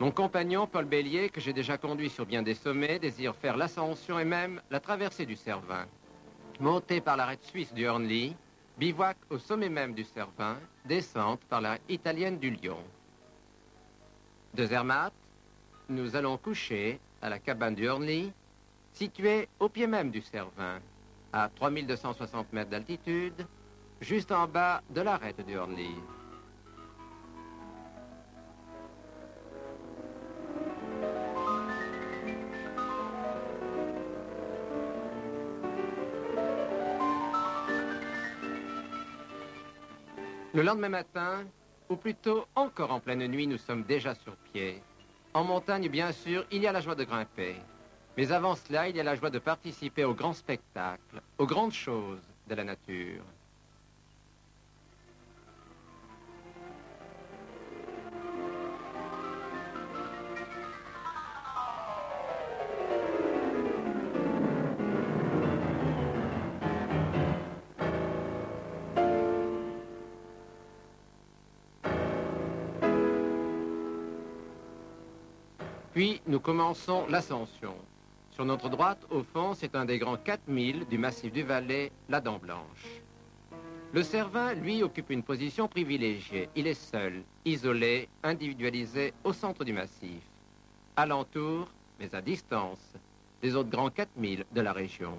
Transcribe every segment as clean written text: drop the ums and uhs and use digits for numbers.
Mon compagnon, Paul Bélier, que j'ai déjà conduit sur bien des sommets, désire faire l'ascension et même la traversée du Cervin. Monter par l'arête suisse du Hörnli, bivouac au sommet même du Cervin, descente par l'arête italienne du Lion. De Zermatt, nous allons coucher à la cabane du Hörnli, située au pied même du Cervin, à 3260 mètres d'altitude, juste en bas de l'arête du Hörnli. Le lendemain matin, ou plutôt encore en pleine nuit, nous sommes déjà sur pied. En montagne, bien sûr, il y a la joie de grimper. Mais avant cela, il y a la joie de participer au grand spectacle, aux grandes choses de la nature. Puis, nous commençons l'ascension. Sur notre droite, au fond, c'est un des grands 4000 du massif du Valais, la Dent Blanche. Le Cervin, lui, occupe une position privilégiée. Il est seul, isolé, individualisé au centre du massif. Alentour, mais à distance, des autres grands 4000 de la région.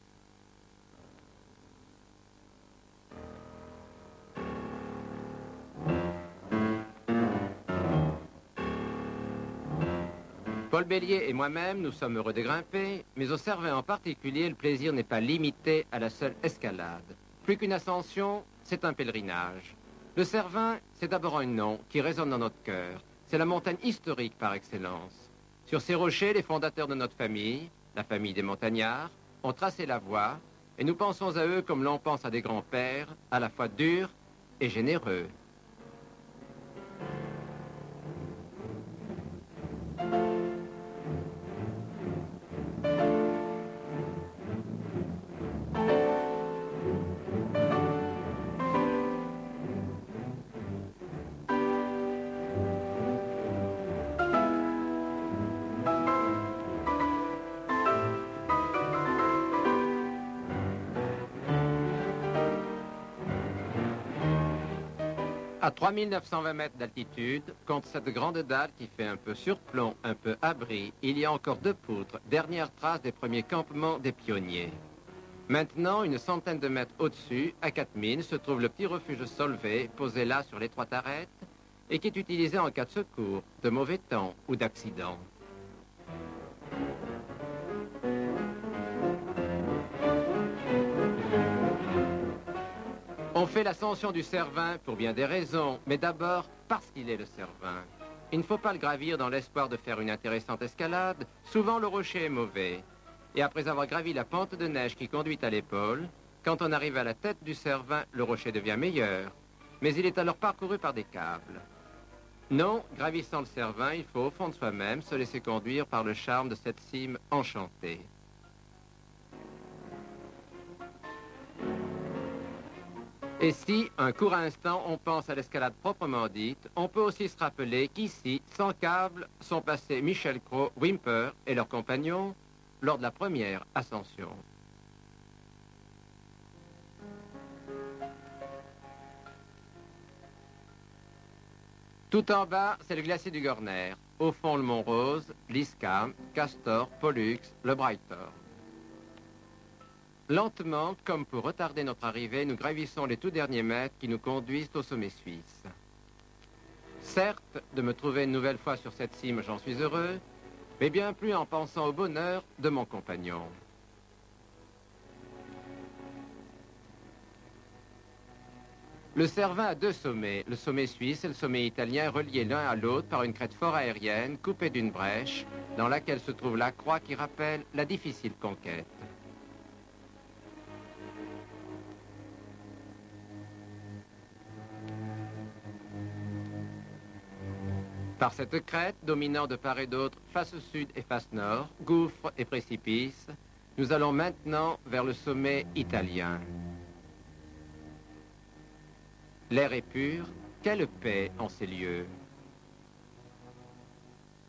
Paul Bélier et moi-même, nous sommes heureux de grimper, mais au Cervin en particulier, le plaisir n'est pas limité à la seule escalade. Plus qu'une ascension, c'est un pèlerinage. Le Cervin, c'est d'abord un nom qui résonne dans notre cœur. C'est la montagne historique par excellence. Sur ces rochers, les fondateurs de notre famille, la famille des montagnards, ont tracé la voie, et nous pensons à eux comme l'on pense à des grands-pères, à la fois durs et généreux. À 3920 mètres d'altitude, contre cette grande dalle qui fait un peu surplomb, un peu abri, il y a encore 2 poutres, dernière trace des premiers campements des pionniers. Maintenant, une centaine de mètres au-dessus, à 4000, se trouve le petit refuge Solvay, posé là sur l'étroite arête, et qui est utilisé en cas de secours, de mauvais temps ou d'accident. On fait l'ascension du Cervin pour bien des raisons, mais d'abord parce qu'il est le Cervin. Il ne faut pas le gravir dans l'espoir de faire une intéressante escalade. Souvent, le rocher est mauvais. Et après avoir gravi la pente de neige qui conduit à l'épaule, quand on arrive à la tête du Cervin, le rocher devient meilleur. Mais il est alors parcouru par des câbles. Non, gravissant le Cervin, il faut au fond de soi-même se laisser conduire par le charme de cette cime enchantée. Et si, un court instant, on pense à l'escalade proprement dite, on peut aussi se rappeler qu'ici, sans câble, sont passés Michel Cros, Whymper et leurs compagnons lors de la première ascension. Tout en bas, c'est le glacier du Gorner. Au fond, le Mont Rose, l'Iskam, Castor, Pollux, le Breithorn. Lentement, comme pour retarder notre arrivée, nous gravissons les tout derniers mètres qui nous conduisent au sommet suisse. Certes, de me trouver une nouvelle fois sur cette cime, j'en suis heureux, mais bien plus en pensant au bonheur de mon compagnon. Le Cervin a 2 sommets, le sommet suisse et le sommet italien, reliés l'un à l'autre par une crête fort aérienne coupée d'une brèche dans laquelle se trouve la croix qui rappelle la difficile conquête. Par cette crête, dominant de part et d'autre, face sud et face nord, gouffres et précipices, nous allons maintenant vers le sommet italien. L'air est pur, quelle paix en ces lieux.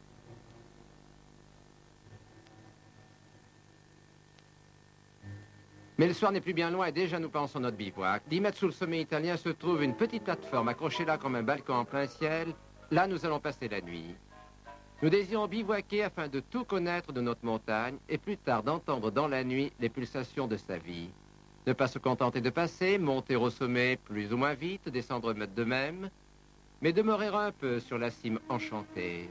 Mais le soir n'est plus bien loin et déjà nous pensons notre bivouac. 10 mètres sous le sommet italien se trouve une petite plateforme accrochée là comme un balcon en plein ciel. Là, nous allons passer la nuit. Nous désirons bivouaquer afin de tout connaître de notre montagne et plus tard d'entendre dans la nuit les pulsations de sa vie. Ne pas se contenter de passer, monter au sommet plus ou moins vite, descendre de même, mais demeurer un peu sur la cime enchantée.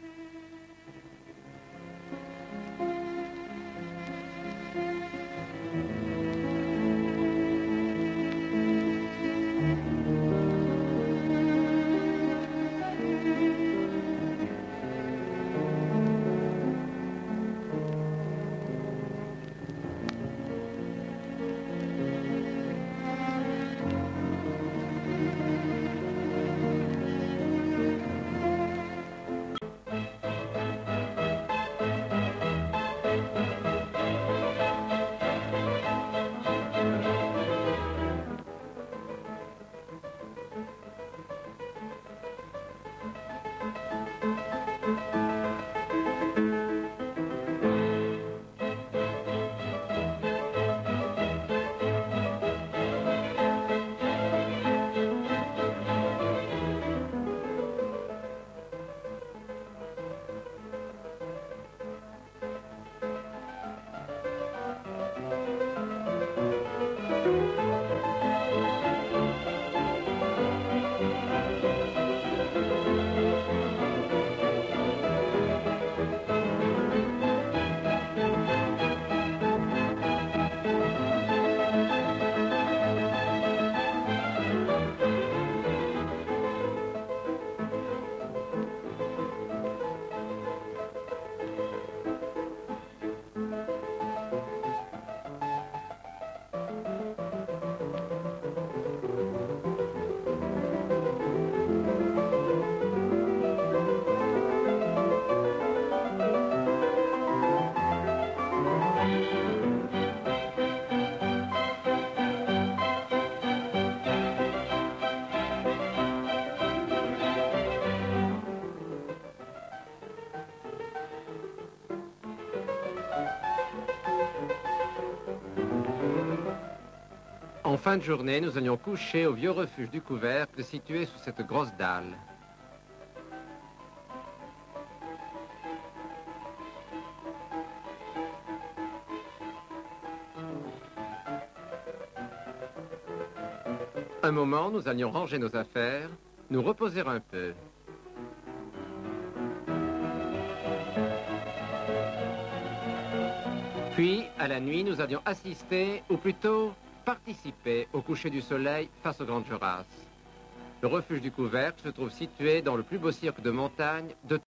En fin de journée, nous allions coucher au vieux refuge du couvercle situé sous cette grosse dalle. Un moment, nous allions ranger nos affaires, nous reposer un peu. Puis, à la nuit, nous allions assister, ou plutôt participer au coucher du soleil face aux Grandes Jorasses. Le refuge du couvercle se trouve situé dans le plus beau cirque de montagne de